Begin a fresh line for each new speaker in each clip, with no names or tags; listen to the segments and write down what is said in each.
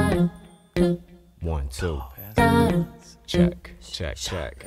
1, 2. Check, check, check.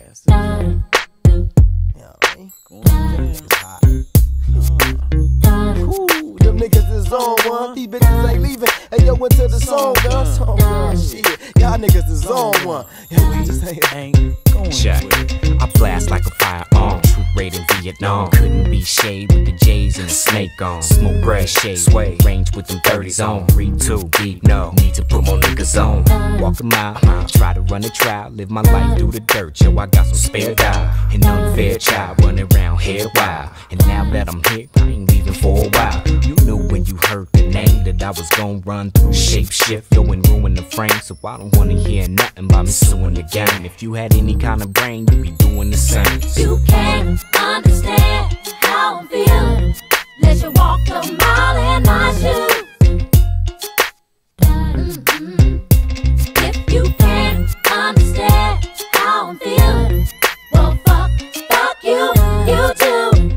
Ooh, them niggas is on one. These bitches ain't leaving. Hey, yo, went to the song, girl. Shit, y'all niggas is on one. Yeah, we just ain't going.
Check. I blast like a firearm. Troop raid in Vietnam. Couldn't be shade with the J's and the snake on. Smoke gray shade. Sway. Range with them 30s on. 3-2. Deep no. Need to put more niggas on. Walk a mile. Try to run a trial. Live my life through the dirt. Yo, I got some spare die. An unfair child running around here wild. And now that I'm here, I ain't leaving for a while. You knew when you heard the name that I was gon' run through. Shape shift, yo, and ruin the frame. So I don't wanna hear nothing about me suing the game. If you had any kind of brain, you'd be doing the same.
You can't understand how I'm feeling. Let you walk a mile in my shoes. If you can't understand how I'm feeling, well, fuck you, you too.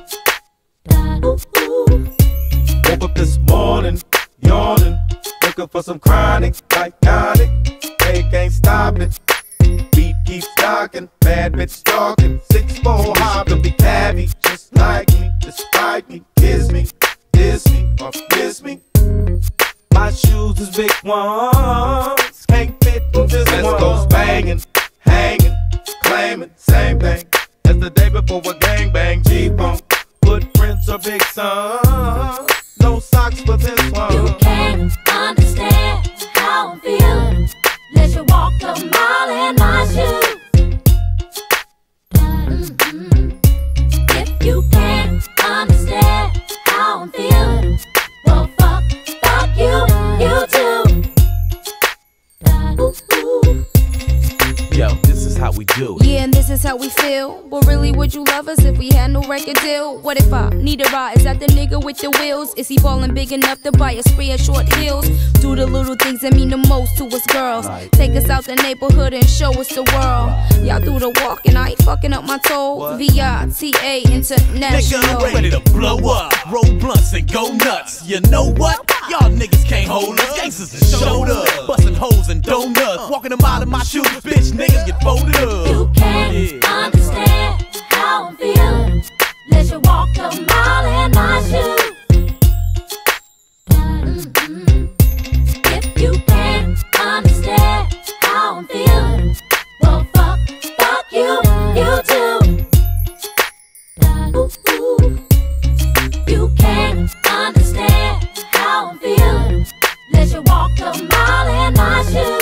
Woke up this morning, yawning, looking for some chronic, like tonic. They can't stop it. Beat keeps knocking, bad bitch stalking. 6'4" high, to be cabby, just like me. Despite me, kiss me, diss me, or miss me. My shoes is big ones, can't fit in this one. Let's go banging, hanging, claiming, same thing as the day before a gangbang. G-Funk, footprints are big son. No socks for this one.
You can't understand how I'm feeling. Let you walk a mile in my shoes. If you can't understand how I'm feeling, well, fuck you, you too.
Yo, this is how we do it.
Yeah, and this is how we feel. But really, would you love us if we had no record deal? What if I need a ride? Is that the nigga with the wheels? Is he ballin' big enough to buy a spray of short heels? Do the little things that mean the most to us girls. Take us out the neighborhood and show us the world. Y'all do the walk and I ain't fucking up my toe. VITA International.
Nigga, I'm ready to blow up. Roll blunts and go nuts. You know what? Y'all niggas can't hold us. Gangsters done showed up. Bustin' hoes and donuts. Walking a mile in my shoes. Bitch, niggas get folded up.
You can't understand how I'm feeling. Let you walk a mile in my shoes. If you can't understand how I'm feeling, well, fuck you, you too. You can't understand how I'm feeling. Let you walk a mile in my shoes.